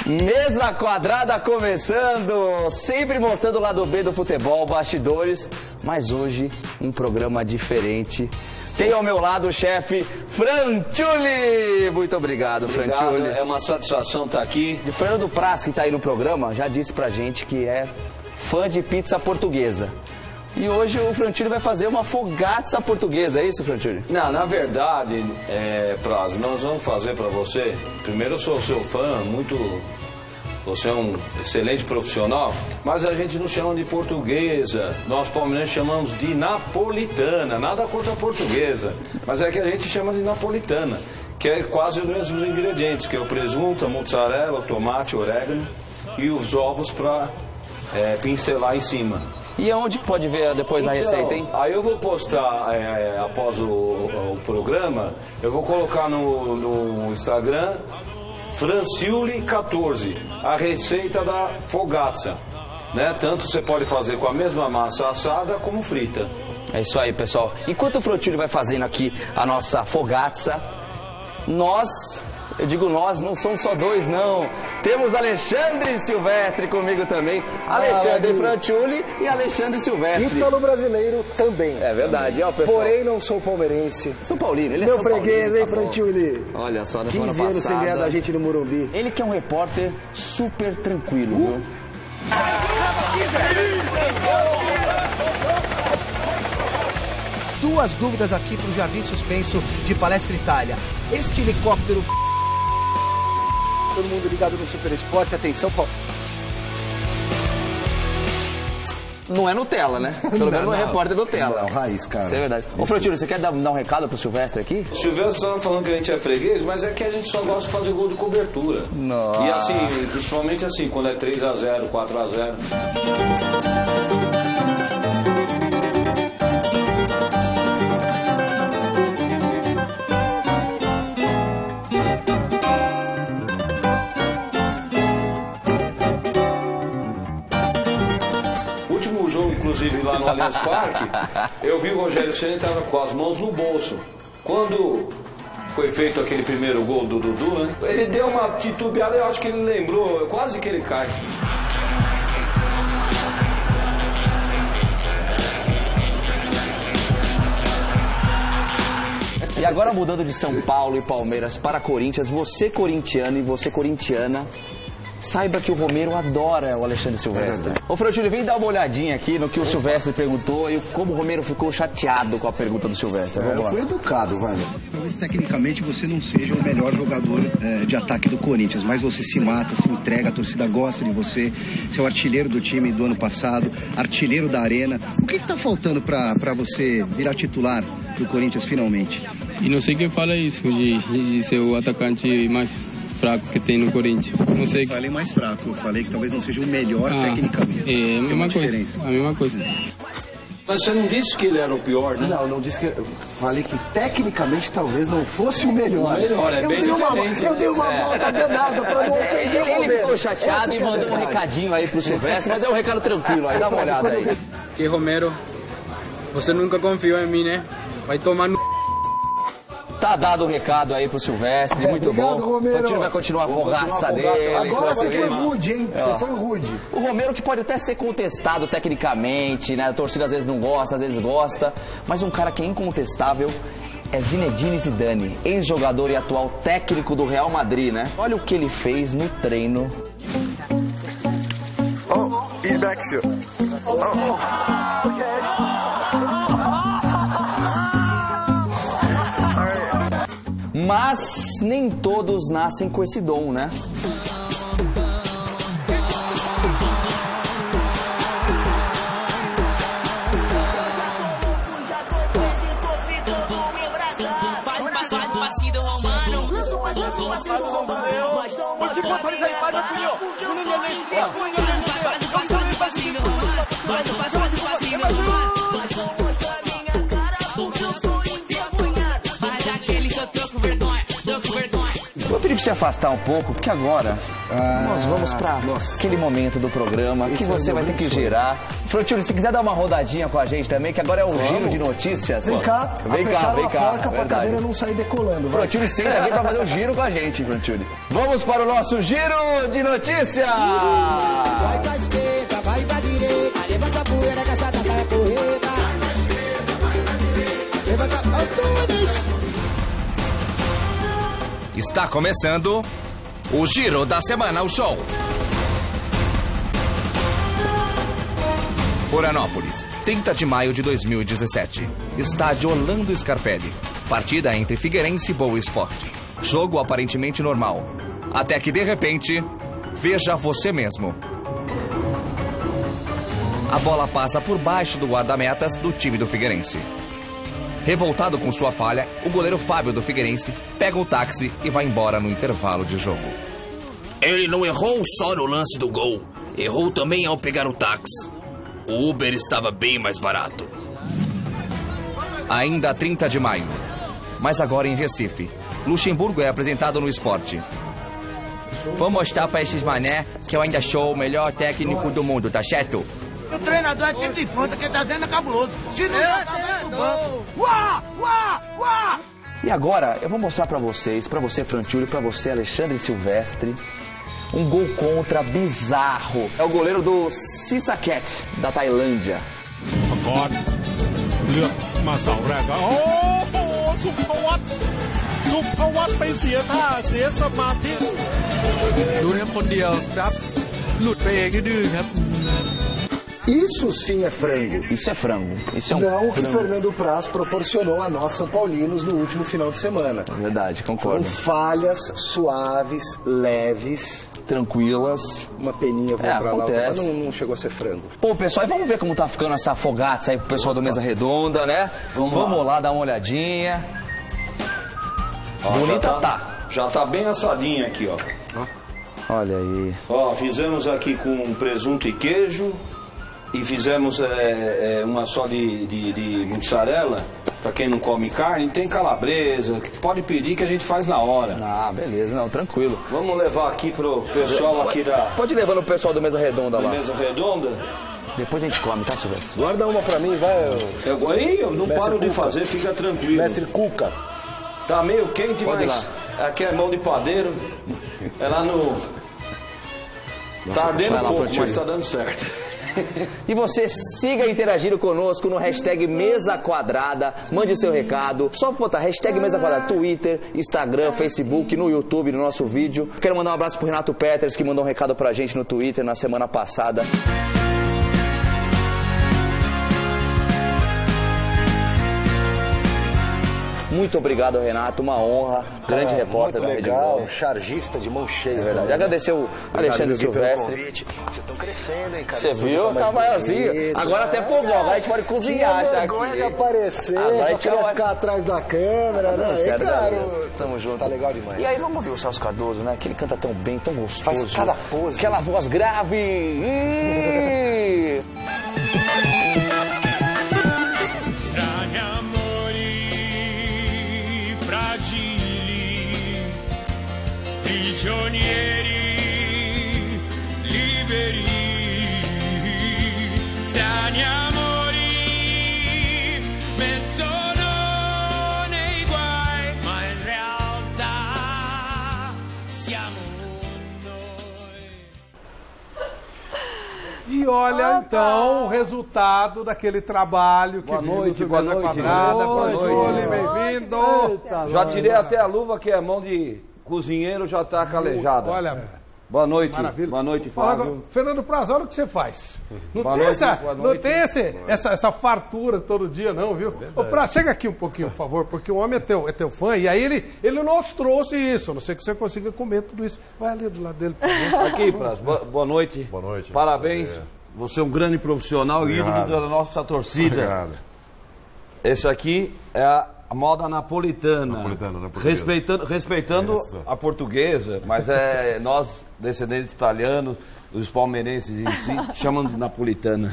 Mesa quadrada começando, sempre mostrando o lado B do futebol, bastidores, mas hoje um programa diferente. Tem ao meu lado o chefe Franciulli. Muito obrigado, Franciulli. É uma satisfação estar aqui. E Fernando Praz, que está aí no programa, já disse pra gente que é fã de pizza portuguesa. E hoje o Franciulli vai fazer uma fogazza portuguesa, é isso, Franciulli? Não, na verdade, Praz, nós vamos fazer para você. Primeiro, eu sou seu fã, você é um excelente profissional, mas a gente não chama de portuguesa. Nós palmeirenses chamamos de napolitana, nada contra a portuguesa, mas é que a gente chama de napolitana, que é quase os mesmos ingredientes, que é o presunto, a mussarela, o tomate, o orégano e os ovos para pincelar em cima. E aonde pode ver depois a receita, hein? Aí eu vou postar, após o programa, eu vou colocar no Instagram Franciulli14, a receita da fogazza, né? Tanto você pode fazer com a mesma massa assada como frita. É isso aí, pessoal. Enquanto o Franciulli vai fazendo aqui a nossa fogazza, eu digo nós, não somos só dois, não. Temos Alexandre Silvestre comigo também. Alexandre Franciulli e Alexandre Silvestre. Ítalo brasileiro também. É verdade, ó, pessoal. Porém, não sou palmeirense. São Paulino, ele é Meu São freguês, Paulino, hein, tá Franciulli? Olha só, na semana 15 anos sem ganhar passada. da gente no Morumbi. Ele que é um repórter super tranquilo, viu? Duas dúvidas aqui para o Jardim Suspenso de Palestra Itália. Este helicóptero... Todo mundo ligado no Super Esporte, atenção, Paulo. Não é Nutella, né? Pelo menos não é repórter Nutella. Não, raiz, cara. Isso é verdade. Ô, Franciulli, você quer dar um recado pro Silvestre aqui? O Silvestre estava falando que a gente é freguês, mas é que a gente só gosta de fazer gol de cobertura. Nossa. E assim, principalmente assim, quando é 3-0, 4-0. Inclusive lá no Allianz Parque, eu vi o Rogério Ceni estava com as mãos no bolso. Quando foi feito aquele primeiro gol do Dudu, né? Ele deu uma titubeada, eu acho que ele lembrou, quase que ele cai. E agora mudando de São Paulo e Palmeiras para Corinthians, você corintiano e você corintiana, saiba que o Romero adora o Alexandre Silvestre. Ô, Franciulli, vem dar uma olhadinha aqui no que o Silvestre perguntou e como o Romero ficou chateado com a pergunta do Silvestre. Vamos lá. Eu fui educado, velho. Talvez tecnicamente você não seja o melhor jogador de ataque do Corinthians, mas você se mata, se entrega, a torcida gosta de você, você é o artilheiro do time do ano passado, artilheiro da Arena. O que está faltando para você virar titular do Corinthians finalmente? E não sei quem fala isso, de ser o atacante mais fraco que tem no Corinthians. Não sei. Falei mais fraco, eu falei que talvez não seja o melhor tecnicamente. É a mesma coisa. A mesma coisa. Mas você não disse que ele era o pior, né? Não disse que... Eu falei que tecnicamente talvez não fosse o melhor. O melhor, é bem diferente. Eu dei uma volta danada pra não ofender o Ele Romero. ficou chateado e mandou um recadinho aí pro Silvestre, mas é um recado tranquilo aí, dá uma olhada aí. Que Romero, você nunca confiou em mim, né? Vai tomar no... Tá dado o recado aí pro Silvestre, muito obrigado, bom. Romero. O Franciulli vai continuar a fogazza dele. Agora você foi rude, hein? Você foi rude. O Romero que pode até ser contestado tecnicamente, né? A torcida às vezes não gosta, às vezes gosta, mas um cara que é incontestável é Zinedine Zidane, ex-jogador e atual técnico do Real Madrid, né? Olha o que ele fez no treino. Oh, he's back still. Mas nem todos nascem com esse dom, né? Vou pedir pra você afastar um pouco, porque agora nós vamos para aquele momento do programa que você vai ter que gerar Frutiúlio, se quiser dar uma rodadinha com a gente também, que agora é o giro de notícias. Vem cá, vem cá. a porca pra cadeira não sair decolando. Vai. Frutiúlio senta aqui pra fazer o giro com a gente, Frutiúlio. Vamos para o nosso giro de notícias. Vai pra esquerda, vai pra direita, levanta a poeira que essa dança é correta. Levanta Antunes. Está começando o Giro da Semana, o show. Florianópolis, 30 de maio de 2017. Estádio Orlando Scarpelli. Partida entre Figueirense e Boa Esporte. Jogo aparentemente normal. Até que, de repente, veja você mesmo. A bola passa por baixo do guarda-metas do time do Figueirense. Revoltado com sua falha, o goleiro Fábio do Figueirense pega o táxi e vai embora no intervalo de jogo. Ele não errou só no lance do gol. Errou também ao pegar o táxi. O Uber estava bem mais barato. Ainda 30 de maio. Mas agora em Recife. Luxemburgo é apresentado no Esporte. Vou mostrar pra esses mané que eu ainda sou o melhor técnico do mundo, tá certo? O treinador é tempo de ponta, quem tá dizendo é cabuloso. Se não jogar, vai pro banco. Uá, uá, uá. E agora eu vou mostrar pra vocês, pra você, Frutiúlio, pra você, Alexandre Silvestre, um gol contra bizarro. É o goleiro do Sisaket, da Tailândia. Isso sim é frango. Isso é frango. Isso é um Não o que frango. Fernando Praz proporcionou a nós São Paulinos no último final de semana. Verdade, Com concordo. falhas suaves, leves, Tranquilas. uma peninha pra lá, acontece. mas não chegou a ser frango. Pô, pessoal, e vamos ver como tá ficando essa afogaça aí pro pessoal do Mesa Redonda, né? Vamos lá dar uma olhadinha. Ó, Bonita tá. Já tá bem assadinha aqui, ó. Olha aí. Ó, fizemos aqui com presunto e queijo. E fizemos uma só de mussarela. Pra quem não come carne, tem calabresa. Pode pedir que a gente faz na hora. Ah, beleza, não, tranquilo. Vamos levar aqui pro pessoal aqui da Pode ir levando o pessoal do Mesa Redonda lá. mesa redonda. Depois a gente come, tá, Silvestre? Guarda uma pra mim, vai, Eu não Mestre paro de Cuca. fazer, fica tranquilo. mestre Cuca. Tá meio quente, Pode ir mas aqui é mão de padeiro. É lá no... Tá ardendo vai lá, pouco, Frutiúlio. mas tá dando certo. E você siga interagindo conosco no hashtag Mesa Quadrada. Mande seu recado. Só botar hashtag Mesa Quadrada. Twitter, Instagram, Facebook, no YouTube, no nosso vídeo. Quero mandar um abraço pro Renato Peters, que mandou um recado pra gente no Twitter na semana passada. Muito obrigado, Renato. Uma honra. Grande repórter Muito da Rede legal, Globo. chargista de mão cheia. É verdade. Agradecer o Alexandre Silvestre. Vocês estão crescendo, hein, cara? Você viu? Tá maiorzinho. Agora até fogão. Agora a gente pode cozinhar já vergonha de aqui. aparecer, Agora a só gente queria vai- ficar atrás da câmera, né? Sério, Claro. beleza. Tamo junto. Tá legal demais. E aí, vamos ouvir o Celso Cardoso, né? Que ele canta tão bem, tão gostoso. Faz cada pose. Aquela voz grave. Ih! Strani amori fragili, prigionieri liberi, strani amori mettono nei guai, ma in realtà siamo noi. E olha então o resultado daquele trabalho que vimos no Mesa Quadrada. Frutiúlio, bem-vindo. Já tirei até a luva, que é mão de cozinheiro, já tá calejada. Olha, Boa noite. maravilha. Boa noite, Fala Flávio. agora, Fernando Praz, olha o que você faz. Não Boa tem, noite, essa, boa não noite. tem essa fartura todo dia, não, viu? Ô, Praz, chega aqui um pouquinho, por favor, porque o homem é teu fã, e aí ele nos trouxe isso. A não sei que você consiga comer tudo isso. Vai ali do lado dele, por favor. Aqui, Praz, boa noite. Boa noite. Parabéns. Você é um grande profissional e ídolo da nossa torcida. Obrigado. Esse aqui é a moda napolitana. Respeitando Isso. a portuguesa, mas nós, descendentes italianos, os palmeirenses em si, chamam de napolitana.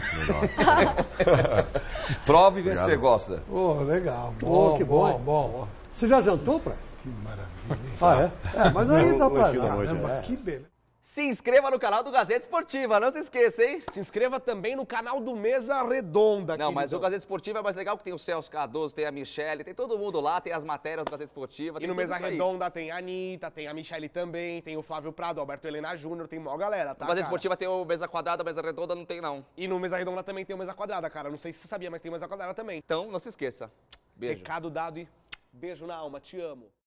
Prove e vê se você gosta. Oh, legal. Bom, que bom. bom. Você já jantou, Praz? Que maravilha. Ah, é? Mas aí dá pra... Que beleza. Se inscreva no canal do Gazeta Esportiva, não se esqueça, hein? Se inscreva também no canal do Mesa Redonda. Não, mas o Gazeta Esportiva é mais legal que tem o Celso Cardoso, tem a Michele, tem todo mundo lá, tem as matérias do Gazeta Esportiva. E no Mesa Redonda tem a Anitta, tem a Michele também, tem o Flávio Prado, Alberto Helena Júnior, tem mó galera, tá, No Gazeta Esportiva tem o Mesa Quadrada, Mesa Redonda não tem não. E no Mesa Redonda também tem o Mesa Quadrada, cara. Não sei se você sabia, mas tem Mesa Quadrada também. Então, não se esqueça. Beijo. Recado dado e beijo na alma, te amo.